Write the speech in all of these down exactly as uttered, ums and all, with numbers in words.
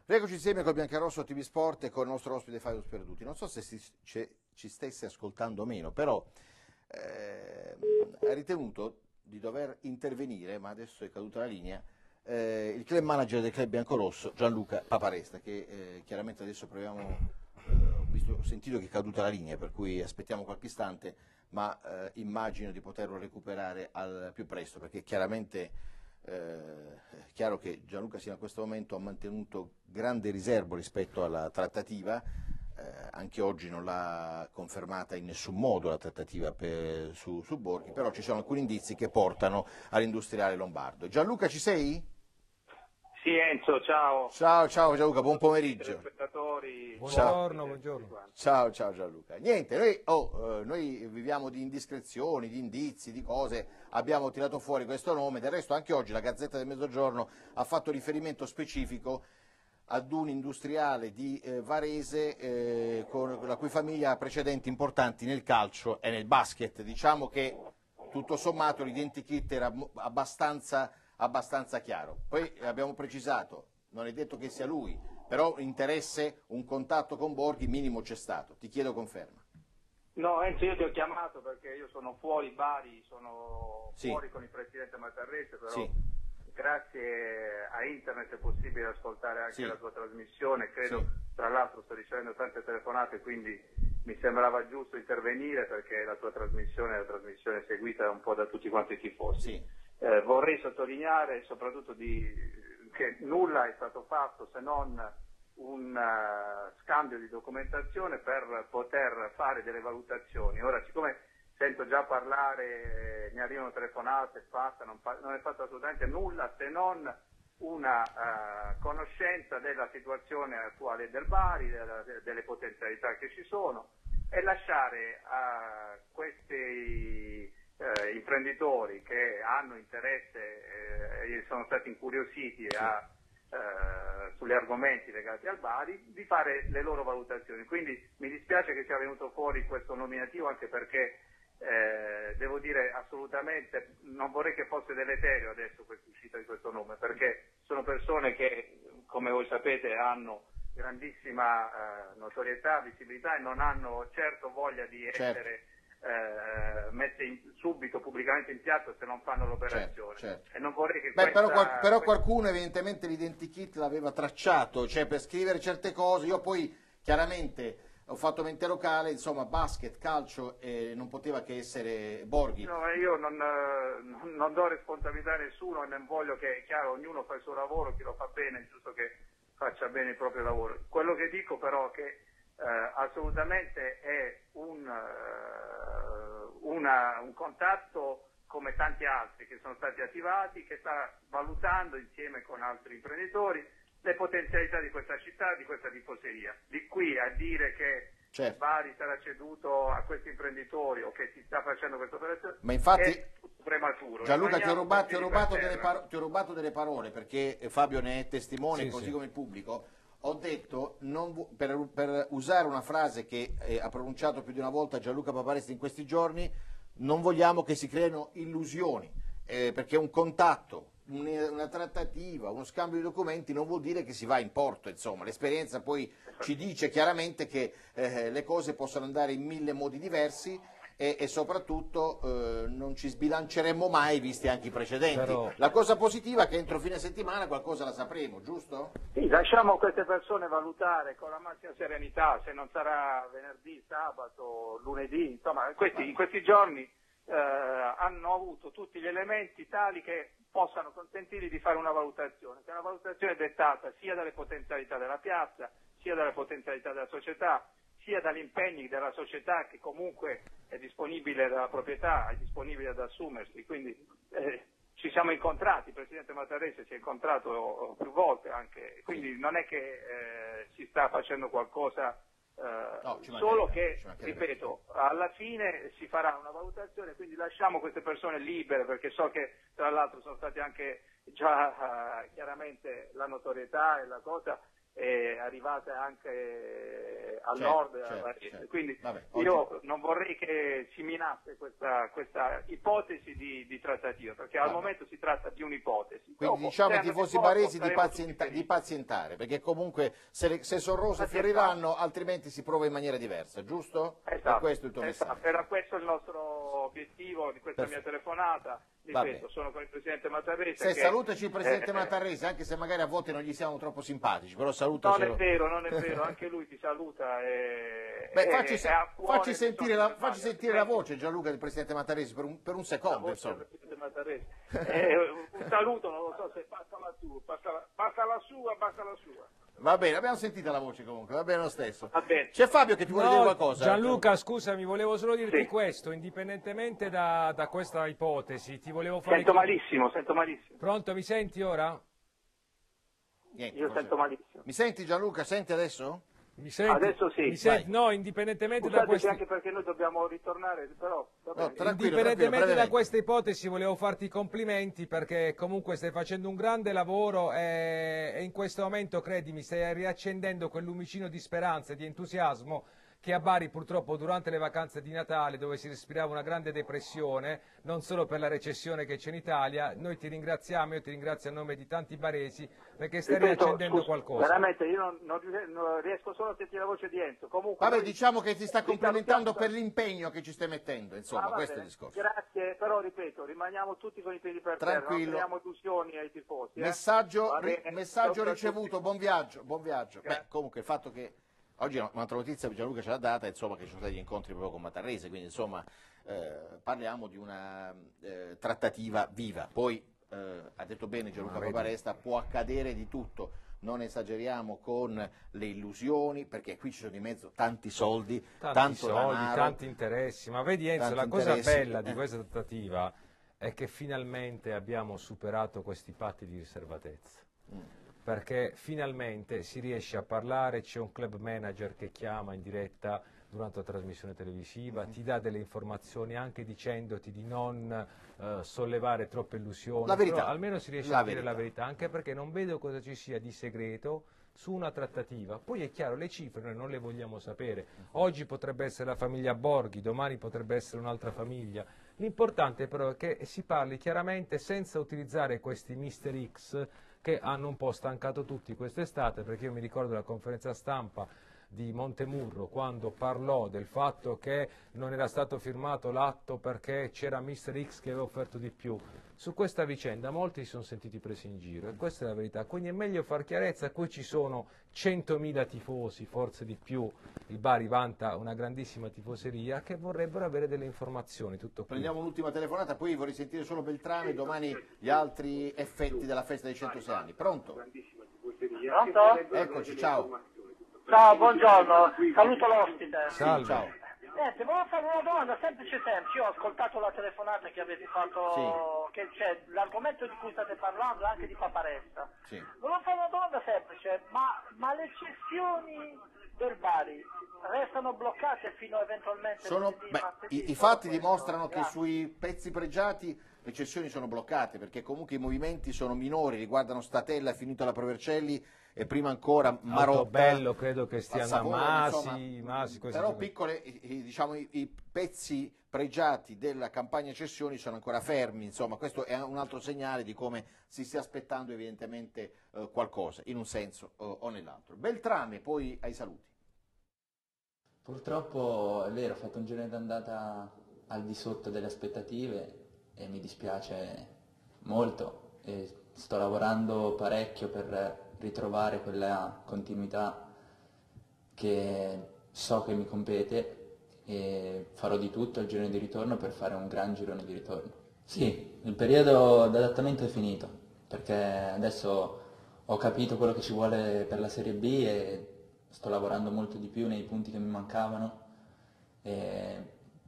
Rieccoci insieme con Biancarosso T V Sport e con il nostro ospite Fabio Sperduti. Non so se si, ci stesse ascoltando o meno, però eh, ha ritenuto di dover intervenire, ma adesso è caduta la linea, eh, il club manager del club biancorosso Gianluca Paparesta, che eh, chiaramente adesso proviamo, eh, ho, visto, ho sentito che è caduta la linea, per cui aspettiamo qualche istante, ma eh, immagino di poterlo recuperare al più presto, perché chiaramente... Eh, è chiaro che Gianluca sino a questo momento ha mantenuto grande riservo rispetto alla trattativa, eh, anche oggi non l'ha confermata in nessun modo la trattativa per, su, su Borghi, però ci sono alcuni indizi che portano all'industriale lombardo. Gianluca, ci sei? Sì, Enzo, ciao. Ciao, ciao Gianluca, buon pomeriggio. Buongiorno, buongiorno. Ciao, ciao Gianluca. Niente, noi, oh, eh, noi viviamo di indiscrezioni, di indizi, di cose, abbiamo tirato fuori questo nome, del resto anche oggi la Gazzetta del Mezzogiorno ha fatto riferimento specifico ad un industriale di eh, Varese eh, con la cui famiglia ha precedenti importanti nel calcio e nel basket. Diciamo che tutto sommato l'identikit era abbastanza, abbastanza chiaro. Poi abbiamo precisato, non è detto che sia lui, però interesse, un contatto con Borghi minimo c'è stato. Ti chiedo conferma. No, Enzo, io ti ho chiamato perché io sono fuori Bari, sono sì. fuori con il presidente Matarrese, però sì. grazie a internet è possibile ascoltare anche sì. la tua trasmissione, credo, sì. tra l'altro sto ricevendo tante telefonate, quindi mi sembrava giusto intervenire perché la tua trasmissione è la trasmissione seguita un po' da tutti quanti i tifosi. Sì. Eh, vorrei sottolineare soprattutto di... che nulla è stato fatto se non un uh, scambio di documentazione per poter fare delle valutazioni. Ora, siccome sento già parlare, mi arrivano telefonate, fatta, non, fa, non è fatto assolutamente nulla se non una uh, conoscenza della situazione attuale del Bari, della, de, delle potenzialità che ci sono, e lasciare a questi Eh, imprenditori che hanno interesse e eh, sono stati incuriositi a, eh, sugli argomenti legati al Bari, di fare le loro valutazioni. Quindi mi dispiace che sia venuto fuori questo nominativo, anche perché eh, devo dire assolutamente non vorrei che fosse deleterio adesso quest'uscita di questo nome, perché sono persone che, come voi sapete, hanno grandissima eh, notorietà, visibilità e non hanno certo voglia di certo. essere Eh, messe in, subito pubblicamente in piazza se non fanno l'operazione. Certo, certo. E non vorrei che Beh, questa, però, qual, però questa... qualcuno evidentemente l'identikit l'aveva tracciato, cioè per scrivere certe cose. Io poi chiaramente ho fatto mente locale, insomma basket, calcio, e non poteva che essere Borghi. No, io non, non, non do responsabilità a nessuno e non voglio che, è chiaro, ognuno fa il suo lavoro, chi lo fa bene è giusto che faccia bene il proprio lavoro. Quello che dico però è che Uh, assolutamente è un, uh, una, un contatto come tanti altri che sono stati attivati, che sta valutando insieme con altri imprenditori le potenzialità di questa città, di questa tifoseria. Di qui a dire che certo. Bari sarà ceduto a questi imprenditori o che si sta facendo questa operazione, ma infatti è tutto prematuro. Gianluca, ti ho, rubato, ti, ho rubato delle ti ho rubato delle parole, perché Fabio ne è testimone, sì, così sì. come il pubblico. Ho detto, non, per, per usare una frase che eh, ha pronunciato più di una volta Gianluca Paparesta in questi giorni, non vogliamo che si creino illusioni, eh, perché un contatto, un, una trattativa, uno scambio di documenti non vuol dire che si va in porto, insomma. L'esperienza poi ci dice chiaramente che eh, le cose possono andare in mille modi diversi e, e soprattutto eh, non ci sbilanceremmo mai, visti anche i precedenti. Però... La cosa positiva è che entro fine settimana qualcosa la sapremo, giusto? Sì, lasciamo queste persone valutare con la massima serenità, se non sarà venerdì, sabato, lunedì, insomma, questi, in questi giorni eh, hanno avuto tutti gli elementi tali che possano consentirgli di fare una valutazione, che è una valutazione dettata sia dalle potenzialità della piazza, sia dalle potenzialità della società, sia dagli impegni della società che comunque è disponibile dalla proprietà, è disponibile ad assumersi, quindi eh, ci siamo incontrati, il Presidente Matarrese si è incontrato più volte anche, quindi non è che eh, si sta facendo qualcosa, eh, no, solo che, ripeto, alla fine si farà una valutazione, quindi lasciamo queste persone libere, perché so che tra l'altro sono stati anche già eh, chiaramente la notorietà e la cosa è arrivata anche eh, al certo, nord e certo, a Varese. certo. Quindi Vabbè, io oggi... non vorrei che si minasse questa, questa ipotesi di, di trattativa, perché al Vabbè. momento si tratta di un'ipotesi. Quindi Dopo, diciamo se ai andrà tifosi in porto, baresi di, saremo tutti pazienta- di felici. pazientare, perché comunque se, se sono rose fioriranno, altrimenti si prova in maniera diversa, giusto? Esatto, E questo è il tuo esatto. messaggio. Era questo il nostro obiettivo di questa Perfetto. mia telefonata. Ripeto, sono con il Presidente Matarrese. Se che, salutaci il Presidente eh, Matarrese, anche se magari a volte non gli siamo troppo simpatici, però Non salutacelo. è vero, non è vero, anche lui ti saluta. E, Beh, e- facci, e se- ha cuore facci le sentire, sorti la, del facci Bari, sentire la altrimenti- voce, Gianluca, del Presidente Matarese per un, per un La secondo, voce insomma. del Presidente Matarese. Eh, un saluto, non lo so se passa la tua, passa la, passa la sua, passa la sua. Va bene, abbiamo sentito la voce comunque, va bene lo stesso. Va bene. C'è Fabio che ti vuole No, dire qualcosa? Gianluca, scusami, volevo solo dirti Sì. questo, indipendentemente da, da questa ipotesi, ti volevo fare... Sento malissimo, sento malissimo. Pronto, mi senti ora? Niente, Io forse- sento malissimo. Mi senti Gianluca? Senti adesso? Mi senti? Adesso sì. Mi senti? Vai. No, indipendentemente da Scusateci questi... anche perché noi dobbiamo ritornare, però va No, bene. tranquillo, Indipendentemente tranquillo, da brevemente. questa ipotesi volevo farti i complimenti perché comunque stai facendo un grande lavoro e, e in questo momento, credimi, stai riaccendendo quel lumicino di speranza e di entusiasmo che a Bari purtroppo durante le vacanze di Natale, dove si respirava una grande depressione, non solo per la recessione che c'è in Italia, noi ti ringraziamo, io ti ringrazio a nome di tanti baresi perché stai Ripeto, riaccendendo scusa, qualcosa. Veramente io non, non ries- non riesco solo a sentire la voce di Enzo. Comunque Vabbè, noi diciamo che ti sta vi complimentando salutiamo- per l'impegno che ci stai mettendo, insomma, Ah, va questo è il bene. discorso. Grazie, però ripeto, rimaniamo tutti con i piedi per terra, non Tranquillo. creiamo illusioni ai tifosi. eh. Messaggio, Va ri- bene? messaggio Saluto a ricevuto, tutti. buon viaggio, buon viaggio. Beh, Grazie. comunque il fatto che oggi no, un'altra notizia Gianluca ce l'ha data, insomma, che ci sono stati gli incontri proprio con Matarrese, quindi insomma eh, parliamo di una eh, trattativa viva. Poi eh, ha detto bene Gianluca Ah, vedi. Paparesta, può accadere di tutto. Non esageriamo con le illusioni, perché qui ci sono di mezzo tanti soldi, Tanti tanto soldi, denaro. tanti interessi, ma vedi Enzo, tanti la cosa interessi, bella di eh. questa trattativa è che finalmente abbiamo superato questi patti di riservatezza, Mm. perché finalmente si riesce a parlare, c'è un club manager che chiama in diretta durante la trasmissione televisiva, Mm. ti dà delle informazioni anche dicendoti di non eh, sollevare troppe illusioni, La verità. però almeno si riesce La a dire la verità. verità, anche perché non vedo cosa ci sia di segreto su una trattativa. Poi è chiaro, le cifre noi non le vogliamo sapere. Oggi potrebbe essere la famiglia Borghi, domani potrebbe essere un'altra famiglia. L'importante però è che si parli chiaramente senza utilizzare questi mister X che hanno un po' stancato tutti quest'estate, perché io mi ricordo la conferenza stampa di Montemurro quando parlò del fatto che non era stato firmato l'atto perché c'era mister X che aveva offerto di più. Su questa vicenda molti si sono sentiti presi in giro e questa è la verità, quindi è meglio far chiarezza. Qui ci sono centomila tifosi, forse di più, il Bari vanta una grandissima tifoseria che vorrebbero avere delle informazioni, tutto qui. Prendiamo un'ultima telefonata, poi vorrei sentire solo Beltrame, domani gli altri effetti della festa dei centosei anni. Pronto? Pronto? Eccoci, ciao. Ciao, buongiorno, saluto l'ospite. Salve. Ciao. Niente, volevo fare una domanda semplice semplice, io ho ascoltato la telefonata che avete fatto, che c'è l'argomento di cui state parlando è anche di Paparesta. Sì. Volevo fare una domanda semplice, ma, ma le cessioni del Bari restano bloccate fino a eventualmente Sono, lunedì, beh, martedì? i, i Solo fatti questo. dimostrano che Grazie. sui pezzi pregiati le cessioni sono bloccate, perché comunque i movimenti sono minori, riguardano Statella, è finito la Provercelli e prima ancora Marotta. Autobello credo che stia andando, Savona, Masi, insomma, Masi, questi però giocatori. piccole, i, i- diciamo, i, i pezzi pregiati della campagna cessioni sono ancora fermi, insomma questo è un altro segnale di come si stia aspettando evidentemente eh, qualcosa, in un senso eh, o nell'altro. Beltrame, poi ai saluti. Purtroppo è vero, ho fatto un girone d'andata al di sotto delle aspettative e mi dispiace molto e sto lavorando parecchio per ritrovare quella continuità che so che mi compete e farò di tutto il girone di ritorno per fare un gran girone di ritorno. Sì, il periodo d'adattamento è finito perché adesso ho capito quello che ci vuole per la Serie B e sto lavorando molto di più nei punti che mi mancavano e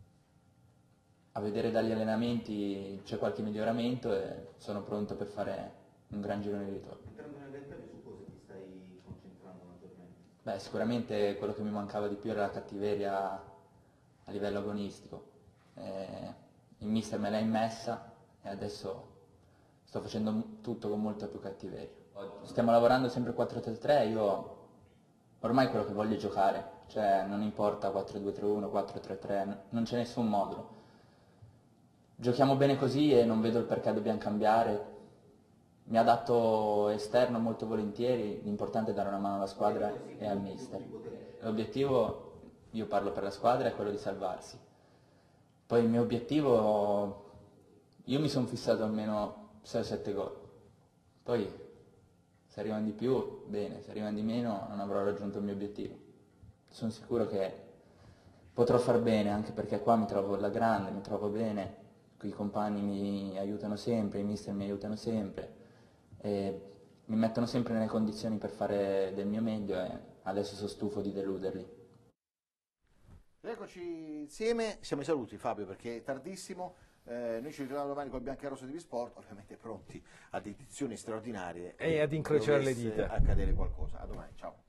a vedere dagli allenamenti c'è qualche miglioramento e sono pronto per fare un gran girone di ritorno. Su cosa ti stai concentrando maggiormente? Beh, sicuramente quello che mi mancava di più era la cattiveria a livello agonistico. Eh, il mister me l'ha immessa e adesso sto facendo m- tutto con molta più cattiveria. Stiamo lavorando sempre quattro tre tre, io ormai quello che voglio è giocare, cioè non importa quattro due tre uno, quattro tre tre, non c'è nessun modulo. Giochiamo bene così e non vedo il perché dobbiamo cambiare. Mi adatto esterno molto volentieri, l'importante è dare una mano alla squadra e al mister. L'obiettivo, io parlo per la squadra, è quello di salvarsi. Poi il mio obiettivo, io mi sono fissato almeno sei sette gol. Poi se arrivano di più, bene, se arrivano di meno non avrò raggiunto il mio obiettivo. Sono sicuro che potrò far bene, anche perché qua mi trovo alla grande, mi trovo bene, qui i compagni mi aiutano sempre, i mister mi aiutano sempre. E mi mettono sempre nelle condizioni per fare del mio meglio e adesso sono stufo di deluderli. Eccoci insieme, siamo ai saluti Fabio perché è tardissimo, eh, noi ci ritroviamo domani con Biancarosso T V Sport, ovviamente pronti ad edizioni straordinarie e ad incrociare le dita. Accadere qualcosa. A domani, ciao.